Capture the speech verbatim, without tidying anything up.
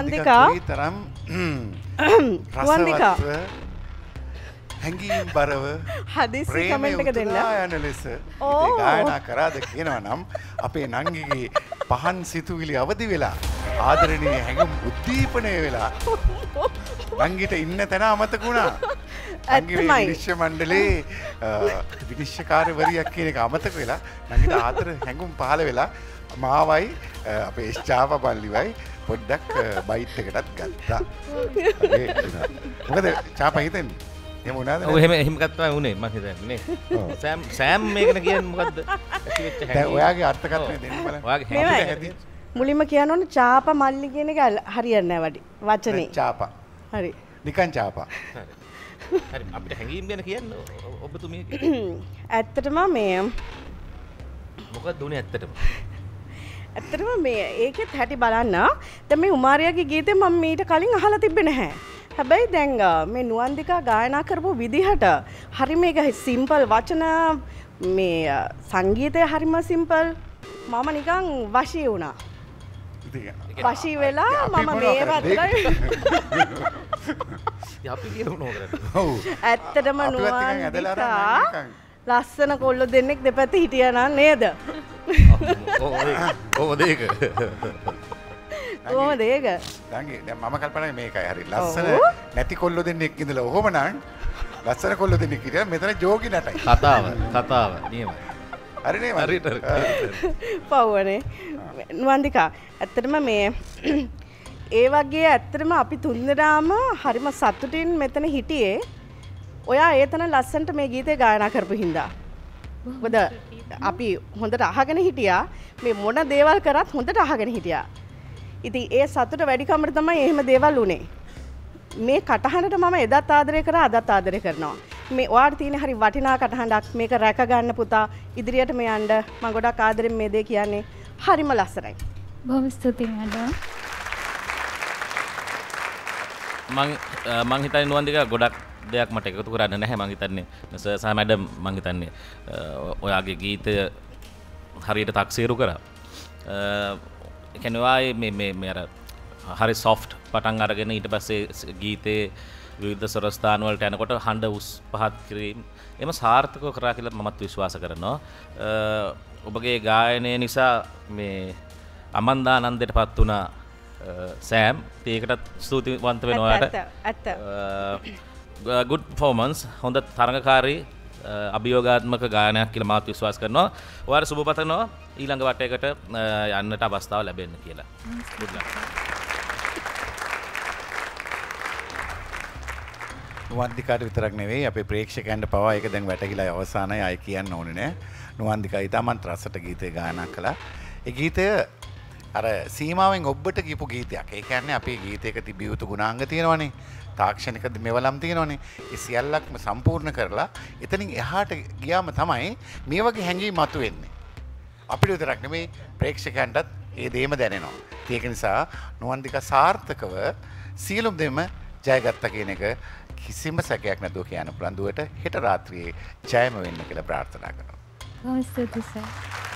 නුවන්දිකා තරම් නුවන්දිකා හැඟීම් බරව හදිසි කමෙන්ට් එක දෙන්න. යන ලෙස ඉතින් ගායනා කරාද කියනවා නම් අපේ නංගිගේ පහන් සිතුවිලි අවදි වෙලා ආදරණීය හැඟුම් උද්දීපනය වෙලා නංගිට ඉන්න තැන අමතක වුණා. නංගිගේ විනිශ්චය මණ්ඩලයේ විනිශ්චයකාරවරියක් කියන එක අමතක වෙලා නංගිට ආදර හැඟුම් පහළ වෙලා මාවයි අපේ ස්චාප බල්ලිවයි පොඩ්ඩක් බයිට් එකටත් ගත්තා. මොකද චාප හිතෙන්නේ? එහෙම වුණාද? ඔව් එහෙම එහෙම ගත්තා වුණේ මම හිතන්නේ නේ. සෑම් සෑම් මේකන කියන්නේ මොකද්ද? ඇති වෙච්ච හැටි. දැන් ඔයාගේ අර්ථකථනය දෙන්න බලන්න. ඔයාගේ හැටි. මුලින්ම කියන්න ඕනේ චාප මල්ලි කියන එක හරියන්නේ නැහැ වඩි. වචනේ. චාප. හරි. නිකන් චාප. හරි අපිට හැංගීම් ගැන කියන්න ඔබතුමිය. ඇත්තටම මේ මොකක්ද උනේ ඇත්තටම? ඇත්තටම මේ ඒකෙත් හැටි බලන්න. දැන් මේ උමාරියාගේ ගීතේ මම මීට කලින් අහලා තිබ්බේ නැහැ. හැබැයි දැන් මේ නුවන්දිකා ගායනා කරපු විදිහට හරි මේක සිම්පල් වචන මේ සංගීතය හරිම සිම්පල් මම නිකන් වශී වුණා. වශී වෙලා මම මේ වත්තයි. අපි කියනවා කරන්නේ. ඔව්. ඇත්තටම නුවන්දිකා ලස්සන කොල්ල දෙන්නෙක් දෙපැත්තේ හිටියා නං නේද? ඔව් ඔව් ඒක. කොහොමද ඒක? නංගි දැන් මම කල්පනා මේකයි හරි. ලස්සන නැති කොල්ලෝ දෙන්නෙක් ඉඳලා ඔහොම නම් ලස්සන කොල්ලෝ දෙන්නෙක් හිටියා මෙතන ජෝගි නටයි. කතාව කතාව නියමයි. හරි නේ හරියට පව්වනේ. නුවන්දිකා ඇත්තටම මේ ඒ වගේ ඇත්තටම අපි තුන්දෙනාම හරිම සතුටින් මෙතන හිටියේ. ඔයා ඒතන ලස්සනට මේ ගීතේ ගායනා කරපු හින්දා. මොකද අපි හොඳට අහගෙන හිටියා. මේ මොන දේවල් කරත් හොඳට අහගෙන හිටියා. ඉතින් ඒ සතුට වැඩි කමට තමයි එහෙම දේවල් උනේ. මේ කටහඬට මම එදත් ආදරය කරා අදත් ආදරය කරනවා. මේ ඔයාට තියෙන හරි වටිනා කටහඬක් මේක රැක ගන්න පුතා ඉදිරියට මේ යන්න මම ගොඩක් ආදරෙන් මේ දේ කියන්නේ හරිම ලස්සනයි. බොහොම ස්තුතියි මඩම්. මං මං හිතන්නේ නුවන්දිකා ගොඩක් දෙයක් මට එකතු කරන්න නැහැ මං හිතන්නේ සර් මැඩම් මං හිතන්නේ ඔයාගේ ගීතය හරියට තක්සේරු කරා. ඒ කියන්නේ ඔයා මේ මේ මේ අර හරි සොෆ්ට් පටන් අරගෙන ඊට පස්සේ ගීතේ විවිධ ස්වරස්ථාන වලට යනකොට හඬ උස් පහත් කිරීම එම සාර්ථකව කරා කියලා මමත් විශ්වාස කරනවා. ඔබගේ ගායනය නිසා මේ අමන්දානන්දයටපත් වුණා සෑම්. ඒකටත් ස්තුතිවන්ත වෙනවා ඔයාලට. ඇත්ත ඇත්ත. good performance හොඳ තරඟකාරී අභියෝගාත්මක ගායනයක් කියලා මාත් විශ්වාස කරනවා. ඔයාලට සුබ පතනවා ඊළඟ වටයකට යන්නට අවස්ථාව ලැබෙන්න කියලා. good luck. නුවන්දිකාට විතරක් නෙවෙයි අපේ ප්‍රේක්ෂකයන්ට පවා ඒක දැන් වැටහිලා අවසానයි අය කියන්න ඕනේ නෑ. නුවන්දිකා ඊටමත් රසට ගීතේ ගායනා කළා. ඒ ගීතය අර සීමාවෙන් ඔබට කියපු ගීතයක්. ඒ කියන්නේ අපේ ගීතයක තිබිය යුතු ගුණාංග තියෙනවනේ. තාක්ෂණික මෙවලම් තියෙනවනේ. ඒ සියල්ලක්ම සම්පූර්ණ කරලා එතනින් එහාට ගියාම තමයි මේ වගේ හැඟීම් මතුවෙන්නේ. අපිට විතරක් නෙමෙයි ප්‍රේක්ෂකයන්ටත් ඒ දේම දැනෙනවා. ඒක නිසා නුවන්දිකා සාර්ථකව සියලුම දෙම ජයගත්තා කියන එක කිසිම සැකයක් නැතුව කියන්න පුළුවන්. දුවට හෙට රාත්‍රියේ ජයම වෙන්න කියලා ප්‍රාර්ථනා කරනවා. බොහොම ස්තුතියි සර්.